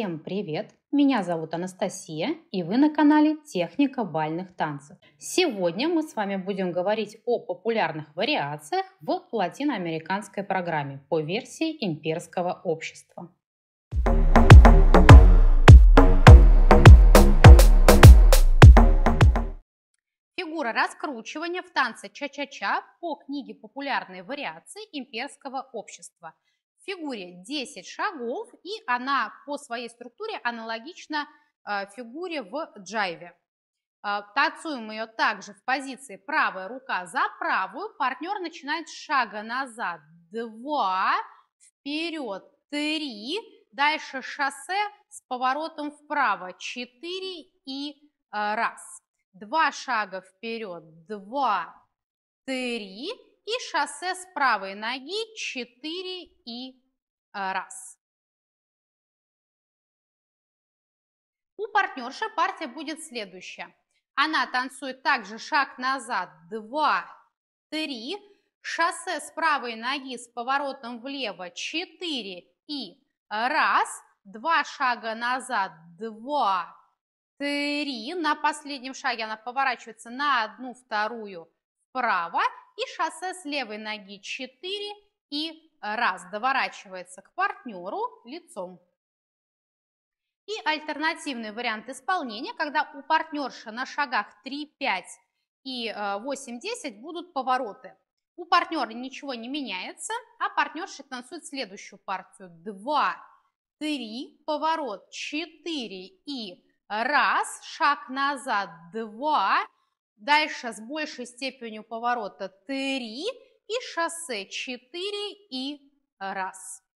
Всем привет! Меня зовут Анастасия, и вы на канале Техника бальных танцев. Сегодня мы с вами будем говорить о популярных вариациях в латиноамериканской программе по версии Имперского общества. Фигура раскручивания в танце ча-ча-ча по книге «Популярные вариации Имперского общества». В фигуре 10 шагов, и она по своей структуре аналогична фигуре в джайве. Танцуем ее также в позиции правая рука за правую. Партнер начинает с шага назад 2, вперед 3, дальше шоссе с поворотом вправо 4 и раз. 2 шага вперед, 2, 3 и шоссе с правой ноги 4 и раз. У партнерши партия будет следующая. Она танцует также шаг назад, 2, 3, шоссе с правой ноги с поворотом влево 4 и раз, 2 шага назад, 2, 3, на последнем шаге она поворачивается на 1 вторую вправо и шоссе с левой ноги 4 и раз, доворачивается к партнеру лицом. И альтернативный вариант исполнения, когда у партнерши на шагах 3, 5 и 8, 10 будут повороты. У партнера ничего не меняется, а партнерша танцует следующую партию. 2, 3, поворот 4 и раз, шаг назад 2, дальше с большей степенью поворота 3 и шоссе 4 и раз.